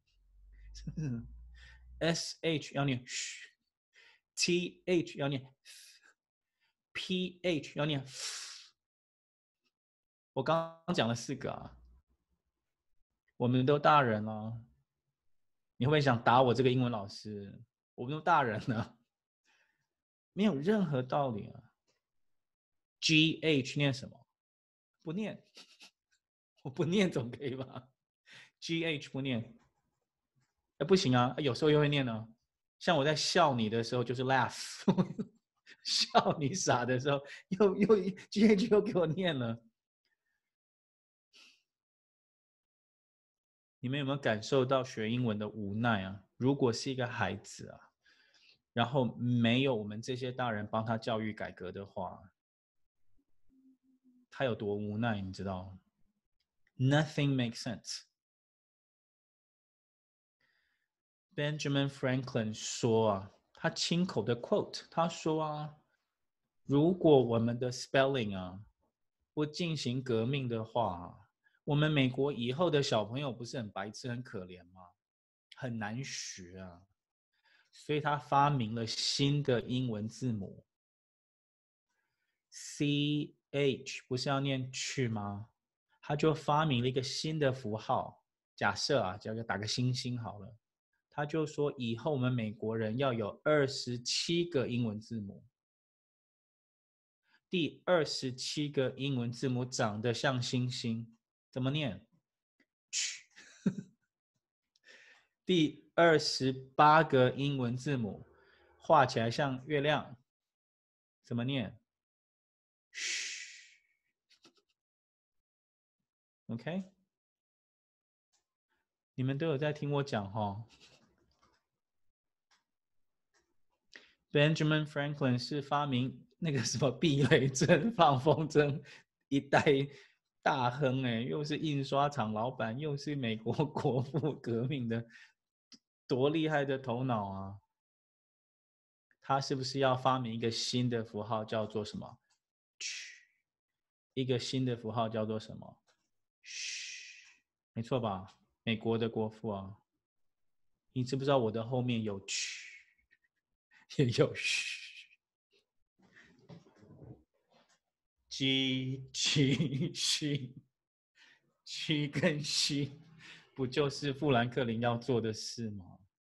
Ch，S H 要念 Sh。T H 要念 P H 要念 F， 我刚刚讲了四个啊，我们都大人了，你会不会想打我这个英文老师？我们都大人了，没有任何道理啊。G H 念什么？不念，我不念总可以吧 ？G H 不念，哎不行啊，有时候又会念呢。像我在笑你的时候就是 laugh， 笑你傻的时候又又 G H 又给我念了。你们有没有感受到学英文的无奈啊？如果是一个孩子啊，然后没有我们这些大人帮他教育改革的话，他有多无奈，你知道吗？ Nothing makes sense. Benjamin Franklin 说啊，他亲口的 quote， 他说啊，如果我们的 spelling 啊不进行革命的话，我们美国以后的小朋友不是很白痴、很可怜吗？很难学啊。所以他发明了新的英文字母 C H 不是要念去吗？他就发明了一个新的符号，假设啊，叫打个星星好了。他就说以后我们美国人要有二十七个英文字母，第二十七个英文字母长得像星星，怎么念？去。第二十八个英文字母画起来像月亮，怎么念？嘘。OK， 你们都有在听我讲齁。Benjamin Franklin 是发明那个什么避雷针、放风筝，一代大亨哎，又是印刷厂老板，又是美国国父革命的，多厉害的头脑啊！他是不是要发明一个新的符号，叫做什么？嘘，一个新的符号叫做什么？嘘，没错吧？美国的国父啊，你知不知道我的后面有嘘，也有嘘。G G 西，G 跟西，不就是富兰克林要做的事吗？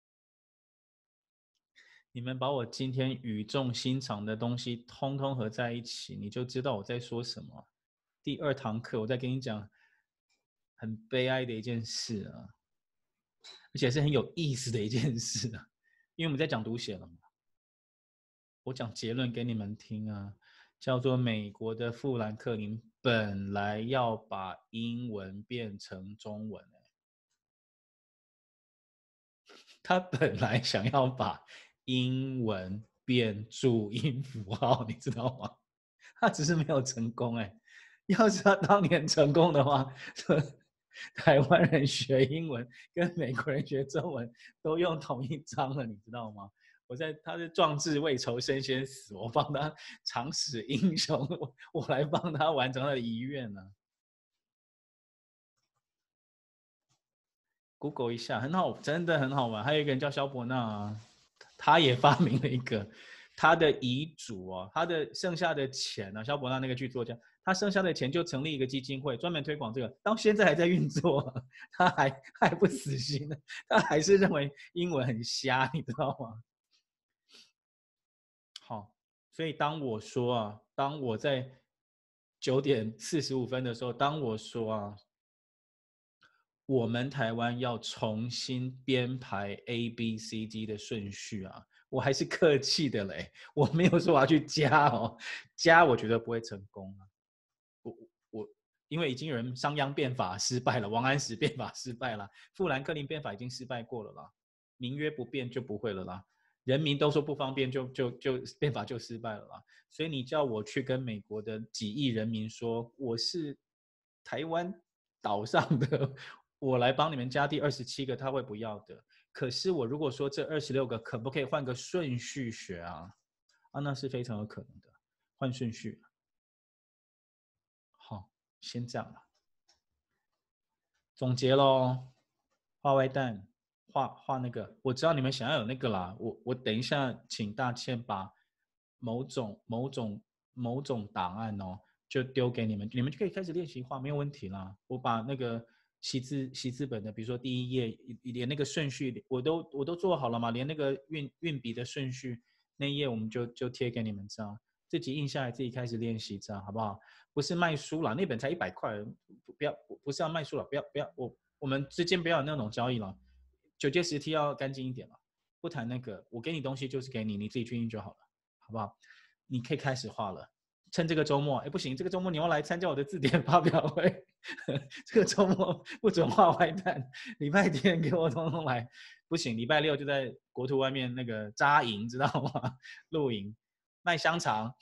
你们把我今天语重心长的东西通通合在一起，你就知道我在说什么。第二堂课我在跟你讲很悲哀的一件事啊，而且是很有意思的一件事啊，因为我们在讲读写了嘛。我讲结论给你们听啊，叫做美国的富兰克林本来要把英文变成中文，他本来想要把英文变注音符号，你知道吗？他只是没有成功哎。要是他当年成功的话，台湾人学英文跟美国人学中文都用同一章了，你知道吗？我在他是壮志未酬身先死，我帮他长使英雄，我我来帮他完成他的遗愿呢、啊。Google 一下，很好，真的很好玩。还有一个人叫萧伯纳啊，他也发明了一个他的遗嘱哦，他的剩下的钱呢、啊，萧伯纳那个剧作家，他剩下的钱就成立一个基金会，专门推广这个，到现在还在运作，他还还不死心呢，他还是认为英文很瞎，你知道吗？好，所以当我说啊，当我在九点四十五分的时候，当我说啊。我们台湾要重新编排 A B C D 的顺序啊，我还是客气的嘞，我没有说我要去加哦，加我觉得不会成功啊。我我因为已经有人商鞅变法失败了，王安石变法失败了，富兰克林变法已经失败过了啦，民约不变就不会了啦，人民都说不方便就就就变法就失败了啦，所以你叫我去跟美国的几亿人民说我是台湾岛上的。我来帮你们加第二十七个，他会不要的。可是我如果说这二十六个可不可以换个顺序学啊？啊，那是非常有可能的，换顺序。好，先这样了。总结咯，画外蛋，画画那个，我知道你们想要有那个啦。我我等一下请大倩把某种某种某种档案哦，就丢给你们，你们就可以开始练习画，没有问题啦。我把那个习字习字本的，比如说第一页，连那个顺序我都我都做好了嘛，连那个运运笔的顺序那一页我们就就贴给你们这样，自己印下来，自己开始练习这样好不好？不是卖书啦，那本才一百块，不要不是要卖书了，不要不要我我们之间不要有那种交易了，九阶十题要干净一点了，不谈那个，我给你东西就是给你，你自己去印就好了，好不好？你可以开始画了。趁这个周末，哎，不行，这个周末你要来参加我的字典发表会。这个周末不准画外蛋，礼拜天给我通通来。不行，礼拜六就在国图外面那个扎营，知道吗？露营，卖香肠，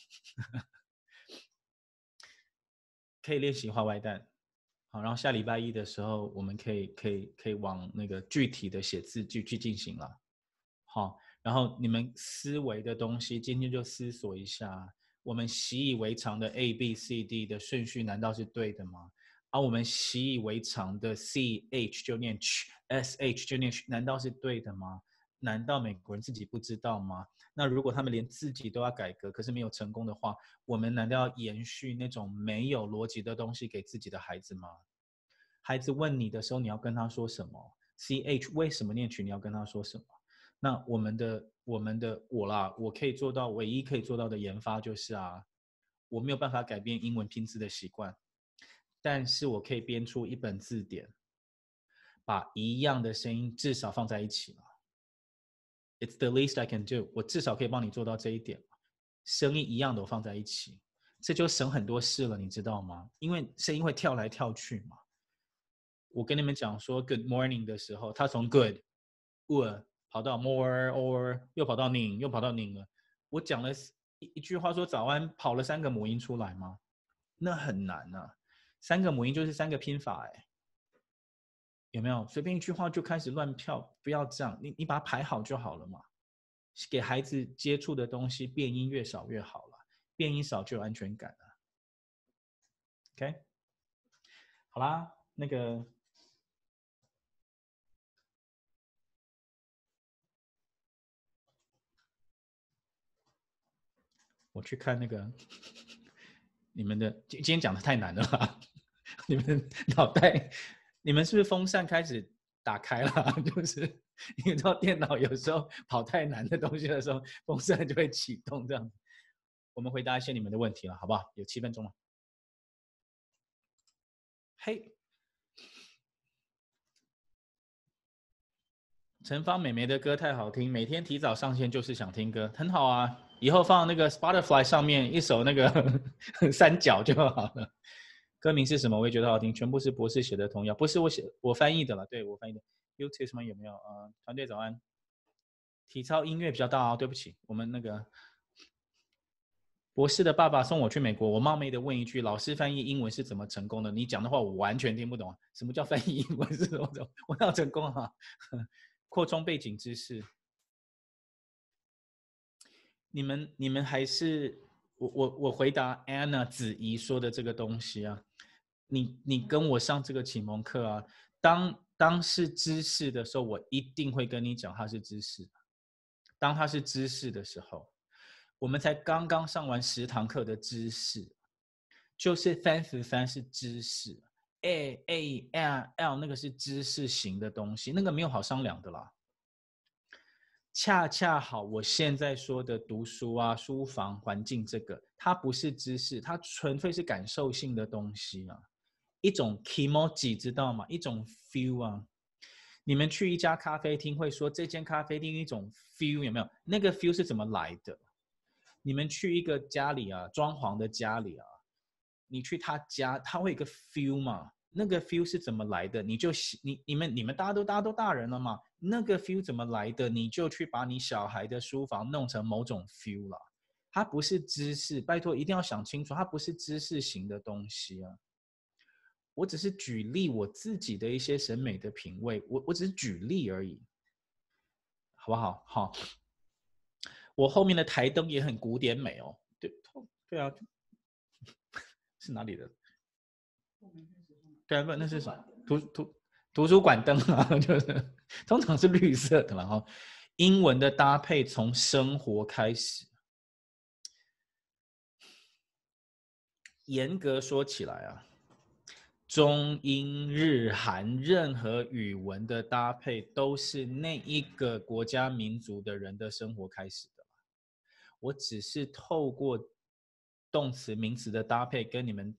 可以练习画外蛋。好，然后下礼拜一的时候，我们可以可以可以往那个具体的写字句去进行了。好，然后你们思维的东西，今天就思索一下。我们习以为常的 A B C D 的顺序难道是对的吗？而、啊、我们习以为常的 C H 就念 ch，S H 就念 ch，难道是对的吗？ 难道美国人自己不知道吗？那如果他们连自己都要改革，可是没有成功的话，我们难道要延续那种没有逻辑的东西给自己的孩子吗？孩子问你的时候，你要跟他说什么 ？C H 为什么念群？你要跟他说什么？那我们的我们的我啦，我可以做到唯一可以做到的研发就是啊，我没有办法改变英文拼字的习惯，但是我可以编出一本字典，把一样的声音至少放在一起嘛。It's the least I can do， 我至少可以帮你做到这一点，声音一样的我放在一起，这就省很多事了，你知道吗？因为声音会跳来跳去嘛。我跟你们讲说 good morning 的时候，他从 good uh, 跑到 more or 又跑到ning又跑到ning了。我讲了 一, 一句话说早安，跑了三个母音出来吗？那很难啊，三个母音就是三个拼法哎，有没有？随便一句话就开始乱跳，不要这样，你你把它排好就好了嘛。给孩子接触的东西变音越少越好了，变音少就有安全感了。OK， 好啦，那个。我去看那个你们的，今天讲的太难了吧？你们脑袋，你们是不是风扇开始打开了？就是你知道电脑有时候跑太难的东西的时候，风扇就会启动这样。我们回答一些你们的问题了，好不好？有七分钟了。嘿，陈芳美眉的歌太好听，每天提早上线就是想听歌，很好啊。以后放那个 Spotify 上面一首那个三角就好了。歌名是什么？我也觉得好听，全部是博士写的童谣，不是我写，我翻译的了。对，我翻译的。YouTube 什么有没有？呃，团队早安。体操音乐比较大哦，对不起，我们那个博士的爸爸送我去美国，我冒昧的问一句：老师翻译英文是怎么成功的？你讲的话我完全听不懂，什么叫翻译英文是怎么走？我要成功啊！扩充背景知识。你们你们还是我我我回答 Anna 子怡说的这个东西啊，你你跟我上这个启蒙课啊，当当是知识的时候，我一定会跟你讲它是知识。当它是知识的时候，我们才刚刚上完十堂课的知识，就是三十三是知识 ，A A L L 那个是知识型的东西，那个没有好商量的啦。恰恰好，我现在说的读书啊、书房环境这个，它不是知识，它纯粹是感受性的东西啊，一种 kimoji 知道吗？一种 feel 啊。你们去一家咖啡厅会说这间咖啡厅一种 feel 有没有？那个 feel 是怎么来的？你们去一个家里啊，装潢的家里啊，你去他家，他会有一个 feel 嘛？那个 feel 是怎么来的？你就你你们你们大家都大家都大人了嘛？那个 feel 怎么来的？你就去把你小孩的书房弄成某种 feel 了。它不是知识，拜托一定要想清楚，它不是知识型的东西啊。我只是举例我自己的一些审美的品味，我我只是举例而已，好不好？好，我后面的台灯也很古典美哦。对对啊，是哪里的？对啊，不，那是什么？图图图书馆灯啊，就是通常是绿色的，然后英文的搭配从生活开始。严格说起来啊，中英日韩任何语文的搭配都是那一个国家民族的人的生活开始的。我只是透过动词名词的搭配跟你们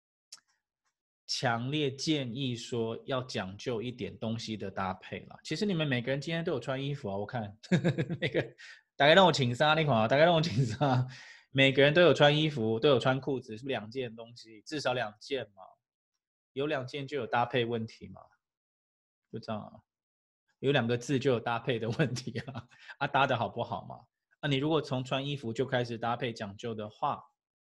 强烈建议说要讲究一点东西的搭配啦。其实你们每个人今天都有穿衣服啊，我看那个大概让我请杀那款啊，大概让我请杀，每个人都有穿衣服，都有穿裤子，是不是两件东西？至少两件嘛，有两件就有搭配问题嘛，就这样啊。有两个字就有搭配的问题啊，啊搭的好不好嘛？啊，你如果从穿衣服就开始搭配讲究的话，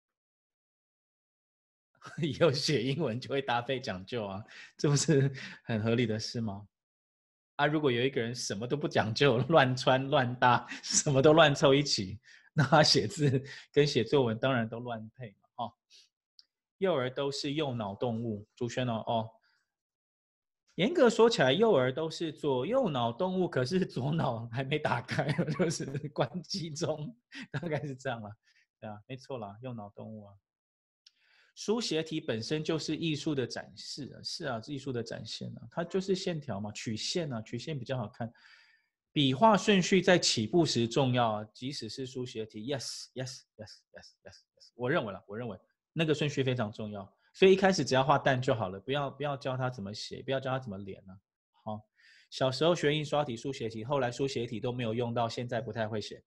以后写英文就会搭配讲究啊，这不是很合理的事吗？啊，如果有一个人什么都不讲究，乱穿乱搭，什么都乱凑一起，那他写字跟写作文当然都乱配嘛。哦，幼儿都是右脑动物，朱轩哦，哦， 严格说起来，幼儿都是左右脑动物，可是左脑还没打开，就是关机中，大概是这样了。对啊，没错啦，右脑动物啊。书写体本身就是艺术的展示啊，是啊，艺术的展现啊，它就是线条嘛，曲线啊，曲线比较好看。笔画顺序在起步时重要啊，即使是书写体 ，yes yes yes yes yes yes， 我认为了，我认为那个顺序非常重要，所以一开始只要画蛋就好了，不要不要教他怎么写，不要教他怎么连啊。好，小时候学印刷体、书写体，后来书写体都没有用到，现在不太会写，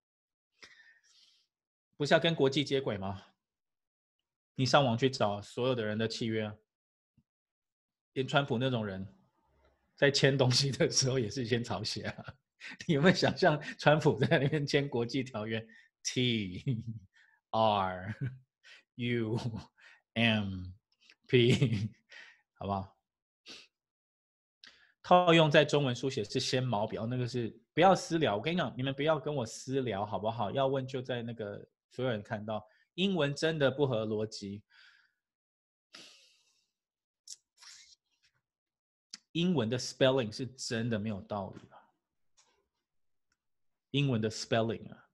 不是要跟国际接轨吗？你上网去找所有的人的契约啊，连川普那种人，在签东西的时候也是先抄写啊。你有没有想象川普在那边签国际条约 ？T R U M P， 好不好？套用在中文书写是先毛笔，那个是不要私聊。我跟你讲，你们不要跟我私聊，好不好？要问就在那个所有人看到，英文真的不合逻辑。英文的 spelling 是真的没有道理啊！英文的 spelling 啊，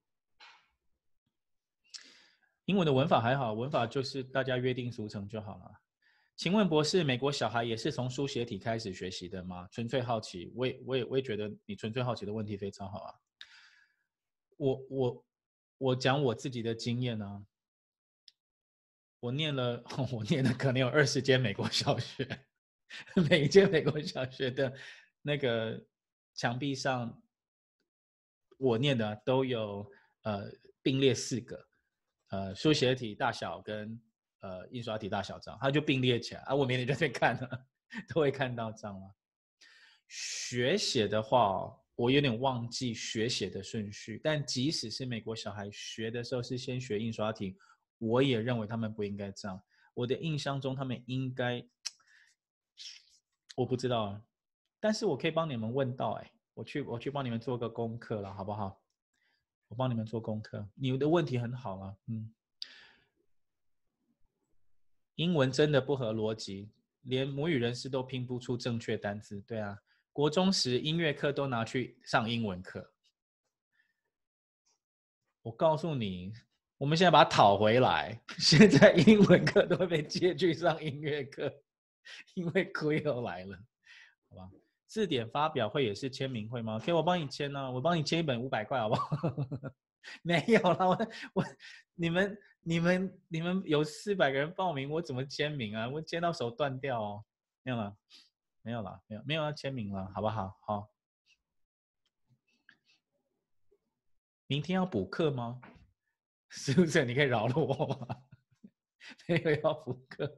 英文的文法还好，文法就是大家约定俗成就好了。请问博士，美国小孩也是从书写体开始学习的吗？纯粹好奇，我也我也我也觉得你纯粹好奇的问题非常好啊。我我我讲我自己的经验啊，我念了我念了可能有二十间美国小学，每一间美国小学的那个墙壁上，我念的都有呃并列四个，呃书写体大小跟呃印刷体大小这样，它就并列起来啊。我每天就在看了，都会看到这样了。学写的话，我有点忘记学写的顺序，但即使是美国小孩学的时候是先学印刷体，我也认为他们不应该这样。我的印象中，他们应该，我不知道啊，但是我可以帮你们问到、欸，哎，我去我去帮你们做个功课了，好不好？我帮你们做功课，你的问题很好啊，嗯，英文真的不合逻辑，连母语人士都拼不出正确单字，对啊，国中时音乐课都拿去上英文课，我告诉你，我们现在把它讨回来，现在英文课都会被借去上音乐课，因为 Quil 来了，好吧？字典发表会也是签名会吗？可以，我帮你签啊，我帮你签一本五百块，好不好？没有啦，我我你们你们你们有四百个人报名，我怎么签名啊？我签到手断掉哦。没有啦，没有啦，没有没有要签名了，好不好？好，明天要补课吗？是不是？你可以饶了我吗？没有要补课，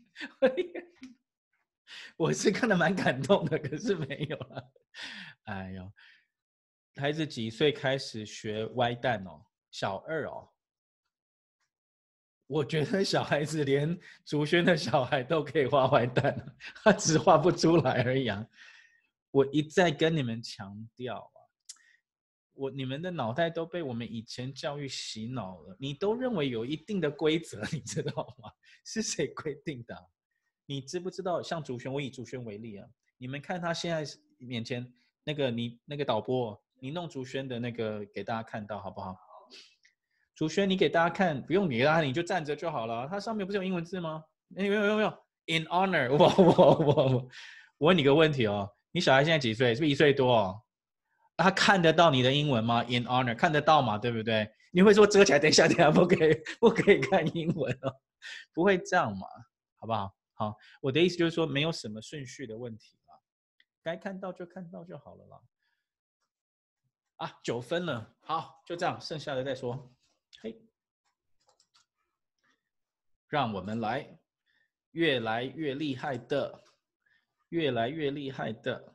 我是看得蛮感动的，可是没有了。哎呦，孩子几岁开始学歪蛋哦？小二哦。我觉得小孩子连竹轩的小孩都可以画歪蛋，他只画不出来而已啊！我一再跟你们强调啊，我你们的脑袋都被我们以前教育洗脑了，你都认为有一定的规则，你知道吗？是谁规定的啊？你知不知道？像竹轩，我以竹轩为例啊，你们看他现在面前那个你那个导播，你弄竹轩的那个给大家看到好不好？竹轩，你给大家看，不用你啦，你就站着就好了。它上面不是有英文字吗？没有没有没有 ，in honor， 我我我我，我问你个问题哦，你小孩现在几岁？是不是一岁多哦？他看得到你的英文吗 ？in honor 看得到嘛？对不对？你会说遮起来，等一下等一下不可以不可以看英文哦？不会这样嘛？好不好？好，我的意思就是说，没有什么顺序的问题啦，该看到就看到就好了啦。啊，九分了，好，就这样，剩下的再说。嘿。让我们来越来越厉害的，越来越厉害的。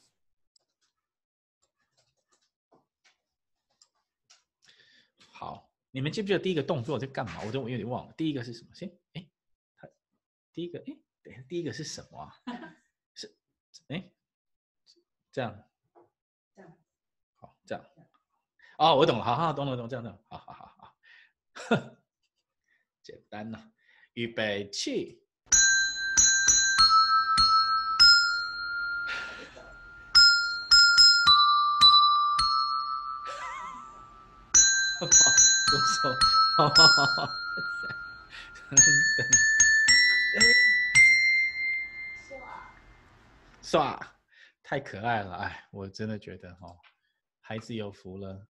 好，你们记不记得第一个动作在干嘛？我都有点忘了。第一个是什么？先，哎，第一个，哎，等一下，第一个是什么啊？是，哎，这样， 这样， 好，这样。哦，我懂了，好好，懂了，懂了，这样，这样，好好好好，简单呐、啊。预备起。 左手，刷，太可爱了，哎，我真的觉得哈、哦，孩子有福了。